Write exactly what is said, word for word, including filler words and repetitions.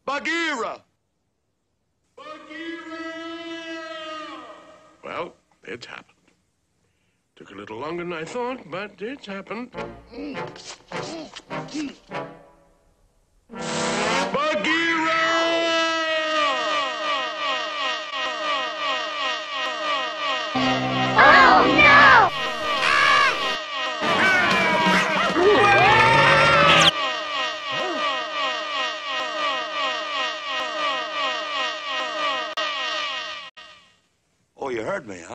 Bagheera! Bagheera! Well, it's happened. Took a little longer than I thought, but it's happened. Bagheera! Oh, no! Oh, you heard me, huh?